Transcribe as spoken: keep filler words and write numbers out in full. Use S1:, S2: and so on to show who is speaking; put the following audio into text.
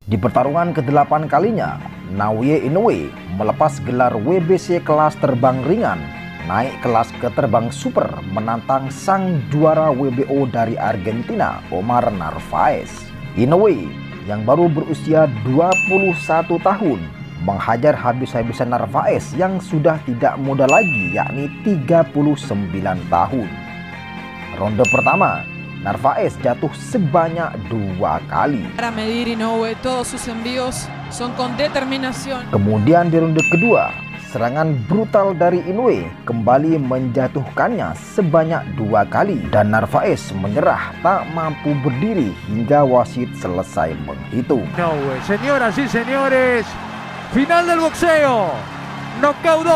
S1: Di pertarungan kedelapan kalinya, Naoya Inoue melepas gelar W B C kelas terbang ringan, naik kelas ke terbang super menantang sang juara W B O dari Argentina, Omar Narvaez. Inoue yang baru berusia dua puluh satu tahun menghajar habis-habisan Narvaez yang sudah tidak muda lagi, yakni tiga puluh sembilan tahun. Ronde pertama, Narvaez jatuh sebanyak dua kali.
S2: Para medir Inoue, todos sus envíos son con determinación.
S1: Kemudian di ronde kedua, serangan brutal dari Inoue kembali menjatuhkannya sebanyak dua kali dan Narvaez menyerah tak mampu berdiri hingga wasit selesai menghitung.
S3: Inoue, señoras y señores, final del boxeo, knockout.